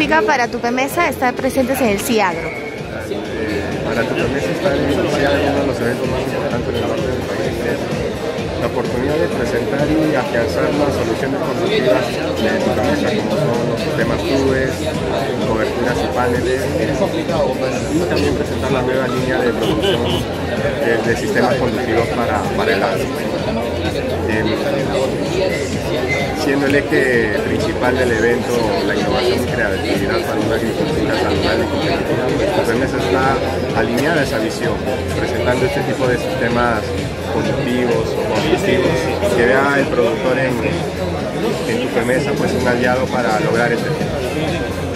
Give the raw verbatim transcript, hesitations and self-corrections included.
significa para Tupemesa estar presentes en el CIAGRO? Para Tupemesa estar en el CIAGRO, uno de los eventos más importantes del norte del país, es la oportunidad de presentar y afianzar las soluciones conductivas de Tupemesa, como son los sistemas T U V E S, coberturas y paneles, y también presentar la nueva línea de producción de, de sistemas conductivos para, para el agro. Eh, siendo el eje principal del evento la innovación y creatividad para una agricultura saludable y competitiva, pues Tupemesa está alineada a esa visión, presentando este tipo de sistemas conductivos o conductivos que vea el productor en, en Tupemesa pues un aliado para lograr este fin.